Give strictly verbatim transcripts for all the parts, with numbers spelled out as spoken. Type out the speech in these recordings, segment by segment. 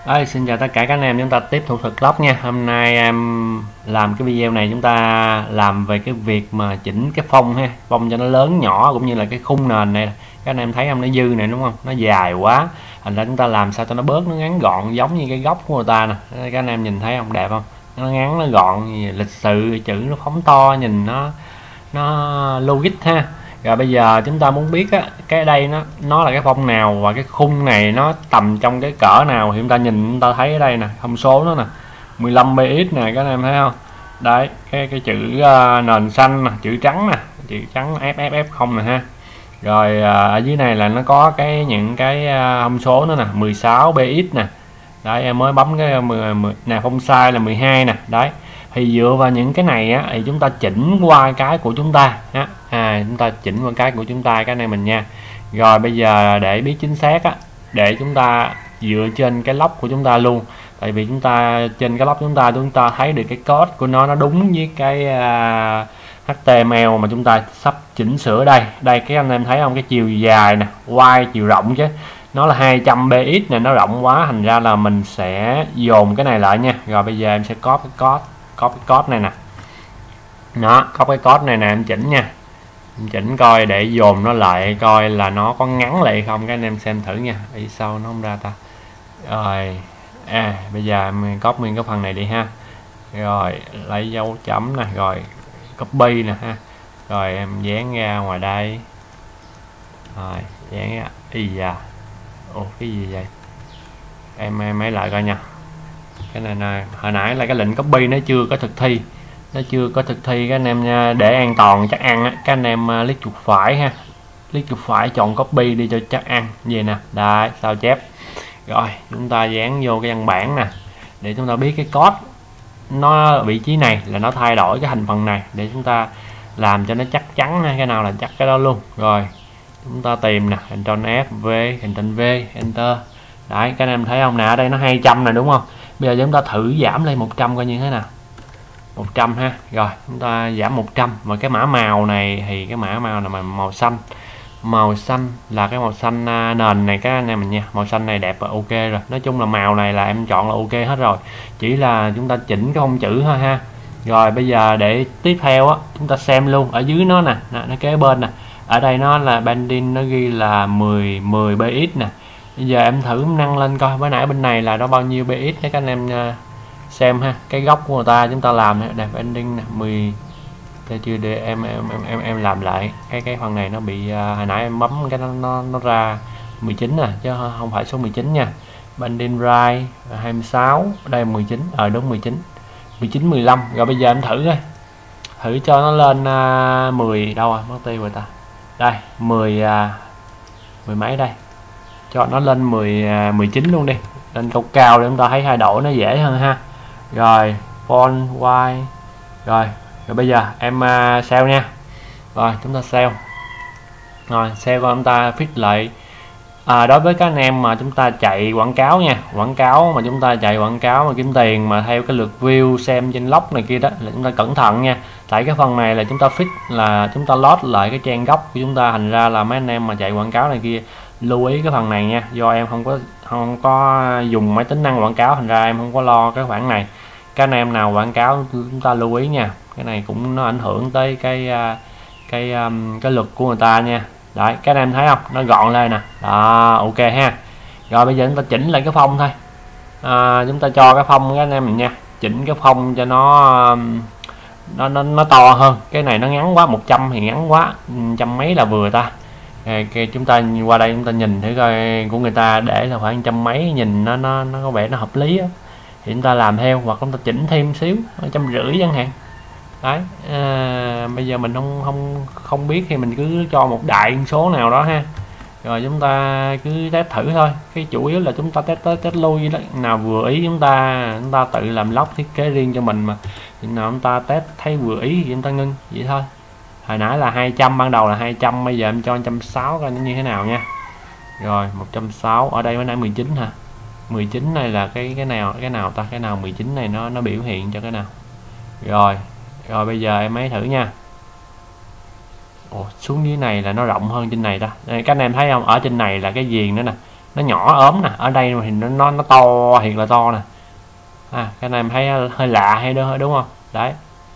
Ơi, xin chào tất cả các anh em, chúng ta tiếp thủ thuật lóc nha. Hôm nay em làm cái video này chúng ta làm về cái việc mà chỉnh cái phông ha, phông cho nó lớn nhỏ cũng như là cái khung nền này. Các anh em thấy không, nó dư này đúng không? Nó dài quá. Thành ra chúng ta làm sao cho nó bớt, nó ngắn gọn giống như cái góc của người ta nè. Các anh em nhìn thấy không, đẹp không? Nó ngắn, nó gọn, lịch sự, chữ nó phóng to, nhìn nó nó logic ha. Rồi bây giờ chúng ta muốn biết á, cái đây nó nó là cái phông nào và cái khung này nó tầm trong cái cỡ nào thì chúng ta nhìn, chúng ta thấy ở đây nè, thông số nó nè, mười lăm pê ích nè, các anh em thấy không? Đấy, cái cái chữ uh, nền xanh nè, chữ trắng nè, chữ trắng ép ép ép không nè ha. Rồi uh, ở dưới này là nó có cái những cái uh, thông số nữa nè, mười sáu pê ích nè. Đấy, em mới bấm cái mười, mười nè, phông size là mười hai nè. Đấy, thì dựa vào những cái này á thì chúng ta chỉnh qua cái của chúng ta á, à chúng ta chỉnh qua cái của chúng ta cái này mình nha. Rồi bây giờ để biết chính xác á, để chúng ta dựa trên cái lốc của chúng ta luôn, tại vì chúng ta trên cái lốc chúng ta chúng ta thấy được cái code của nó nó đúng với cái uh, hát tê em lờ mà chúng ta sắp chỉnh sửa đây. Đây cái anh em thấy không, cái chiều dài nè, Y chiều rộng chứ nó là hai trăm pê ích này, nó rộng quá thành ra là mình sẽ dồn cái này lại nha. Rồi bây giờ em sẽ copy cái code copy cái code này nè, nó copy cái code này nè, em chỉnh nha, em chỉnh coi để dồn nó lại coi là nó có ngắn lại không, các anh em xem thử nha. Vì sao nó không ra ta? Rồi à bây giờ em copy nguyên cái phần này đi ha, rồi lấy dấu chấm nè, rồi copy nè ha, rồi em dán ra ngoài đây, rồi dán ra. Ý da, ồ cái gì vậy, em em lấy lại coi nha. Cái này nè, hồi nãy là cái lệnh copy nó chưa có thực thi, nó chưa có thực thi các anh em nha. Để an toàn chắc ăn á, các anh em click chuột phải ha, click chuột phải chọn copy đi cho chắc ăn vậy nè. Đấy, sao chép. Rồi chúng ta dán vô cái văn bản nè, để chúng ta biết cái code nó vị trí này là nó thay đổi cái thành phần này, để chúng ta làm cho nó chắc chắn ha, cái nào là chắc cái đó luôn. Rồi chúng ta tìm nè, Ctrl F V, Ctrl V, Enter. Đấy, các anh em thấy không nè, ở đây nó hai trăm nè đúng không? Bây giờ chúng ta thử giảm lên một trăm coi như thế nào. một trăm ha. Rồi chúng ta giảm một trăm, và cái mã màu này thì cái mã màu là màu xanh. Màu xanh là cái màu xanh nền này các anh em mình nha. Màu xanh này đẹp và ok rồi. Nói chung là màu này là em chọn là ok hết rồi. Chỉ là chúng ta chỉnh cái phông chữ thôi ha. Rồi bây giờ để tiếp theo á, chúng ta xem luôn ở dưới nó nè, nó kế bên nè. Ở đây nó là banding, nó ghi là mười mười pê ích nè. Bây giờ em thử nâng lên coi, với nãy bên này là nó bao nhiêu pê ích để các anh em xem ha. Cái góc của người ta chúng ta làm đẹp ending nè, mười chưa để em em em em làm lại cái cái phần này nó bị uh, hồi nãy em bấm cái nó nó, nó ra mười chín nè chứ không phải số mười chín nha. Banding right hai mươi sáu, đây mười chín, ở ờ, đúng mười chín, mười chín mười lăm. Rồi bây giờ em thử coi, thử cho nó lên uh, mười đâu à, mất tiêu rồi ta. Đây mười uh, mười mấy đây, cho nó lên mười mười chín luôn đi, lên cao cao để chúng ta thấy thay đổi nó dễ hơn ha. Rồi font white, rồi rồi bây giờ em uh, save nha. Rồi chúng ta save, rồi save coi chúng ta fix lại. À, đối với các anh em mà chúng ta chạy quảng cáo nha, quảng cáo mà chúng ta chạy quảng cáo mà kiếm tiền mà theo cái lượt view xem trên log này kia đó là chúng ta cẩn thận nha. Tại cái phần này là chúng ta fix, là chúng ta load lại cái trang gốc của chúng ta, thành ra là mấy anh em mà chạy quảng cáo này kia lưu ý cái phần này nha. Do em không có không có dùng máy tính năng quảng cáo, thành ra em không có lo cái khoản này. Các anh em nào quảng cáo chúng ta lưu ý nha, cái này cũng nó ảnh hưởng tới cái cái cái, cái luật của người ta nha. Đấy, các anh em thấy không, nó gọn lên nè, đó ok ha. Rồi bây giờ chúng ta chỉnh lại cái phông thôi. À, chúng ta cho cái phông các anh em mình nha, chỉnh cái phông cho nó nó nó, nó to hơn. Cái này nó ngắn quá, một trăm thì ngắn quá, trăm mấy là vừa ta. Cái chúng ta qua đây chúng ta nhìn thử coi của người ta để là khoảng trăm mấy, nhìn nó nó nó có vẻ nó hợp lý á, thì chúng ta làm theo, hoặc chúng ta chỉnh thêm xíu trăm rưỡi chẳng hạn. Đấy, à, bây giờ mình không không không biết thì mình cứ cho một đại số nào đó ha, rồi chúng ta cứ test thử thôi. Cái chủ yếu là chúng ta test test, test lui đó, nào vừa ý chúng ta chúng ta tự làm log thiết kế riêng cho mình mà, nào chúng ta test thấy vừa ý thì chúng ta ngưng vậy thôi. Hồi nãy là hai trăm, ban đầu là hai trăm, bây giờ em cho một trăm sáu mươi coi nó như thế nào nha. Rồi một trăm sáu mươi, ở đây mới nãy mười chín hả? mười chín này là cái cái nào cái nào ta, cái nào mười chín này nó nó biểu hiện cho cái nào. Rồi rồi bây giờ em ấy thử nha. Ồ, xuống dưới này là nó rộng hơn trên này ta. Đây, các anh em thấy không, ở trên này là cái viền nữa nè, nó nhỏ ốm nè, ở đây thì nó nó, nó to thiệt là to nè. À, cái này em thấy hơi lạ hay đó đúng không? Đấy.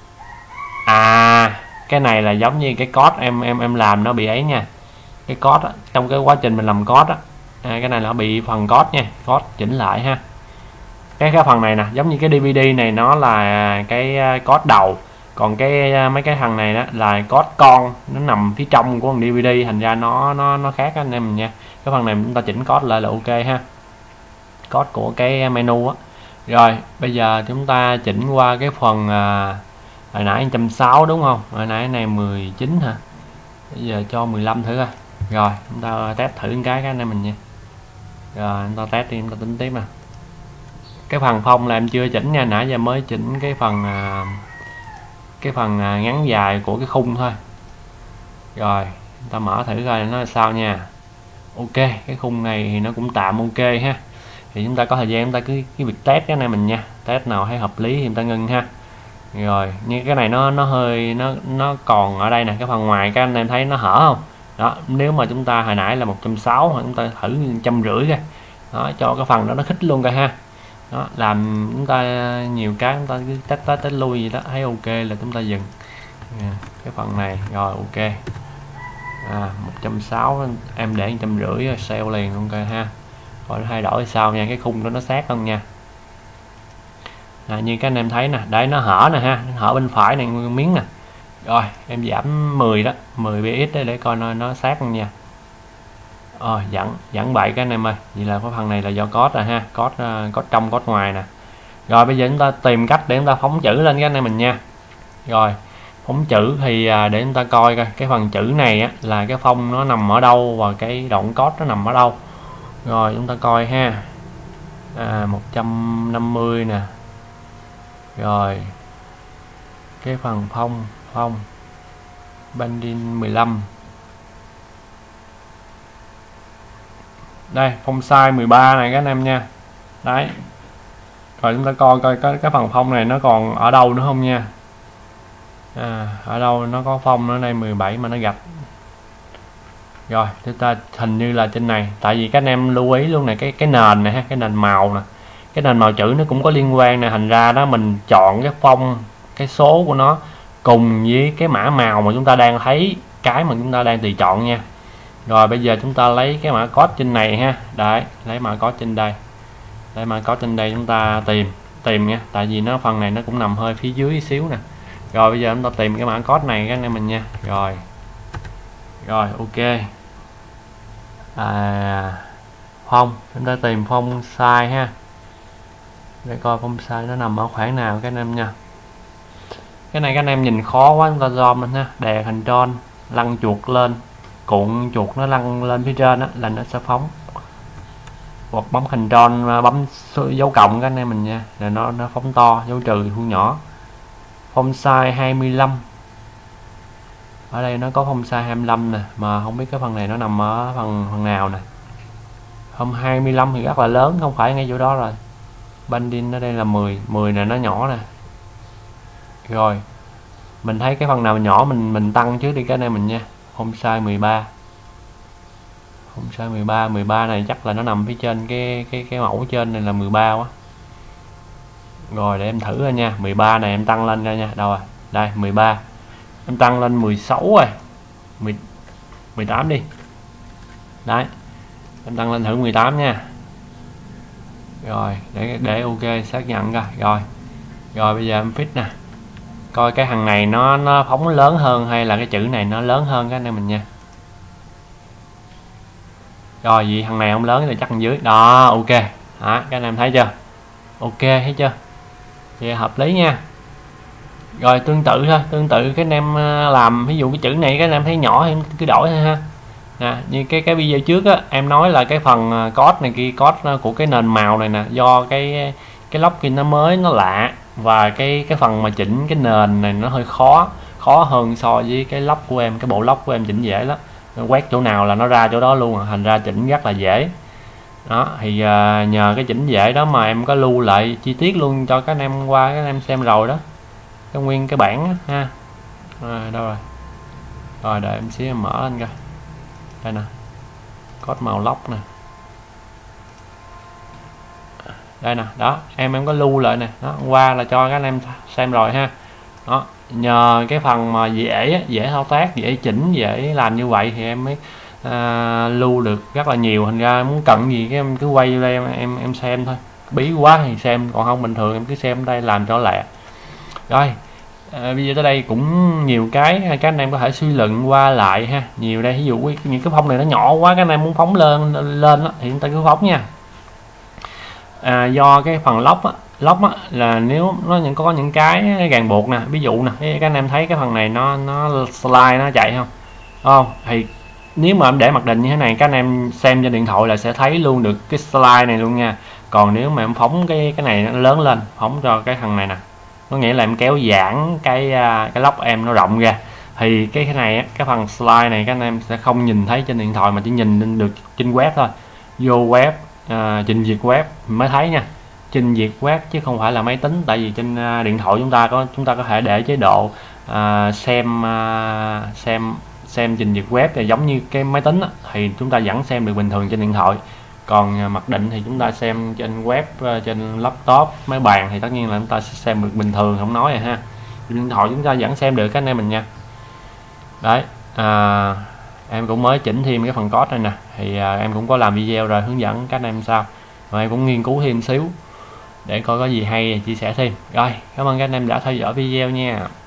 À, cái này là giống như cái code em em em làm nó bị ấy nha. Cái code á, trong cái quá trình mình làm code á, à, cái này là bị phần code nha, code chỉnh lại ha. Cái cái phần này nè, giống như cái đê vê đê này nó là cái code đầu, còn cái mấy cái thằng này đó là code con, nó nằm phía trong của con đê vê đê, thành ra nó nó nó khác anh em mình nha. Cái phần này chúng ta chỉnh code lại là ok ha, code của cái menu á. Rồi bây giờ chúng ta chỉnh qua cái phần à, hồi nãy một trăm sáu mươi đúng không, hồi nãy này mười chín hả, bây giờ cho mười lăm thử coi. Rồi chúng ta test thử cái cái này mình nha. Rồi chúng ta test đi, chúng ta tính tiếp nè. Cái phần phông là em chưa chỉnh nha, nãy giờ mới chỉnh cái phần à, cái phần à, ngắn dài của cái khung thôi. Rồi chúng ta mở thử coi nó là sao nha. Ok, cái khung này thì nó cũng tạm ok ha. Thì chúng ta có thời gian chúng ta cứ cái việc test cái này mình nha, test nào thấy hợp lý thì chúng ta ngưng ha. Rồi như cái này nó nó hơi nó nó còn ở đây nè, cái phần ngoài các anh em thấy nó hở không đó, nếu mà chúng ta hồi nãy là một trăm sáu mươi, chúng ta thử một trăm rưỡi coi đó, cho cái phần đó nó khích luôn coi ha. Đó, làm chúng ta nhiều cái chúng ta cứ test test test lui gì đó, thấy ok là chúng ta dừng à, cái phần này. Rồi ok, à, một trăm sáu mươi em để một trăm rưỡi rồi sale liền luôn coi ha. Rồi thay đổi sao nha, cái khung đó nó sát không nha. À, như các anh em thấy nè, đấy nó hở nè ha, nó hở bên phải này miếng nè. Rồi em giảm mười đó, mười px đấy để coi nó nó sát không nha. Rồi dẫn dẫn bậy các anh em ơi, vậy là cái phần này là do code rồi ha, code uh, code trong code ngoài nè. Rồi bây giờ chúng ta tìm cách để chúng ta phóng chữ lên cái anh em mình nha. Rồi phóng chữ thì uh, để chúng ta coi coi cái phần chữ này á, là cái phông nó nằm ở đâu và cái đoạn code nó nằm ở đâu. Rồi chúng ta coi ha. À, một trăm năm mươi nè. Rồi cái phần phông phông banding mười lăm, đây phông size mười ba này các anh em nha. Đấy, rồi chúng ta coi coi cái, cái phần phông này nó còn ở đâu nữa không nha. À, ở đâu nó có phông ở đây mười bảy mà nó gạch. Rồi chúng ta hình như là trên này, tại vì các anh em lưu ý luôn này, cái cái nền này ha, cái nền màu nè, cái nền màu chữ nó cũng có liên quan nè, thành ra đó mình chọn cái phông, cái số của nó cùng với cái mã màu mà chúng ta đang thấy, cái mà chúng ta đang tùy chọn nha. Rồi bây giờ chúng ta lấy cái mã code trên này ha, đấy lấy mã code trên đây, lấy mã code trên đây chúng ta tìm tìm nha, tại vì nó phần này nó cũng nằm hơi phía dưới xíu nè. Rồi bây giờ chúng ta tìm cái mã code này các anh em mình nha. Rồi rồi ok, à, phông chúng ta tìm phông size ha, để coi phông size nó nằm ở khoảng nào các anh em nha. Cái này các anh em nhìn khó quá, chúng ta zoom lên ha, đè Ctrl lăn chuột lên, cuộn chuột nó lăn lên phía trên đó là nó sẽ phóng, hoặc bấm Ctrl bấm dấu cộng các anh em mình nha, là nó nó phóng to, dấu trừ thu nhỏ. Phông size hai mươi lăm, ở đây nó có phông size hai mươi lăm nè, mà không biết cái phần này nó nằm ở phần phần nào nè. Phông hai mươi lăm thì rất là lớn, không phải ngay chỗ đó rồi. Banding ở đây là mười, mười này nó nhỏ nè. Rồi mình thấy cái phần nào nhỏ mình mình tăng trước đi cái này mình nha. Phông size mười ba, phông size mười ba, mười ba này chắc là nó nằm phía trên cái cái cái mẫu trên này là mười ba quá. Rồi để em thử ra nha, mười ba này em tăng lên ra nha, đâu rồi, đây mười ba, em tăng lên mười sáu rồi, mười, mười tám đi, đấy em tăng lên thử mười tám nha. Rồi để để ok xác nhận coi. Rồi rồi bây giờ em fix nè, coi cái thằng này nó nó phóng lớn hơn hay là cái chữ này nó lớn hơn cái này mình nha. Rồi vì thằng này không lớn thì chắc thằng dưới đó. Ok đó, các anh em thấy chưa, ok thấy chưa, vậy hợp lý nha. Rồi tương tự thôi, tương tự cái anh em làm ví dụ cái chữ này các anh em thấy nhỏ thì cứ đổi thôi ha. Nè, như cái cái video trước á, em nói là cái phần code này kia, code của cái nền màu này nè, do cái cái login nó mới, nó lạ, và cái cái phần mà chỉnh cái nền này nó hơi khó, khó hơn so với cái log của em, cái bộ log của em chỉnh dễ lắm, quét chỗ nào là nó ra chỗ đó luôn, thành ra chỉnh rất là dễ. Đó thì uh, nhờ cái chỉnh dễ đó mà em có lưu lại chi tiết luôn cho các anh em qua các anh em xem rồi đó, cái nguyên cái bản đó, ha. À, đâu rồi, rồi đợi em xíu em mở lên coi, đây nè, code màu log nè, đây nè, đó em em có lưu lại nè, đó qua là cho các anh em xem rồi ha. Đó, nhờ cái phần mà dễ dễ thao tác, dễ chỉnh, dễ làm như vậy thì em mới à, lưu được rất là nhiều. Thành ra muốn cần gì cái em cứ quay đây em em em xem thôi, bí quá thì xem, còn không bình thường em cứ xem đây làm cho lẹ. Rồi à, bây giờ tới đây cũng nhiều cái các anh em có thể suy luận qua lại ha, nhiều đây. Ví dụ những cái phông này nó nhỏ quá, các anh em muốn phóng lên lên đó, thì chúng ta cứ phóng nha. À, do cái phần lóc á, lóc á, là nếu nó những có những cái ràng buộc nè, ví dụ nè, các anh em thấy cái phần này nó nó slide nó chạy không không thì nếu mà em để mặc định như thế này, các anh em xem trên điện thoại là sẽ thấy luôn được cái slide này luôn nha. Còn nếu mà em phóng cái cái này nó lớn lên, phóng cho cái thằng này nè, có nghĩa là em kéo giãn cái cái lóc em nó rộng ra, thì cái cái này cái phần slide này các anh em sẽ không nhìn thấy trên điện thoại mà chỉ nhìn được trên web thôi. Vô web à, trình duyệt web mới thấy nha, trình duyệt web chứ không phải là máy tính. Tại vì trên uh, điện thoại chúng ta có chúng ta có thể để chế độ uh, xem uh, xem xem trình duyệt web là giống như cái máy tính á, thì chúng ta vẫn xem được bình thường trên điện thoại. Còn uh, mặc định thì chúng ta xem trên web, uh, trên laptop, máy bàn thì tất nhiên là chúng ta sẽ xem được bình thường, không nói rồi ha. Trên điện thoại chúng ta vẫn xem được các anh em mình nha. Đấy, à, em cũng mới chỉnh thêm cái phần code này nè, thì à, em cũng có làm video rồi hướng dẫn các anh em sao, và em cũng nghiên cứu thêm xíu để coi có gì hay chia sẻ thêm. Rồi, cảm ơn các anh em đã theo dõi video nha.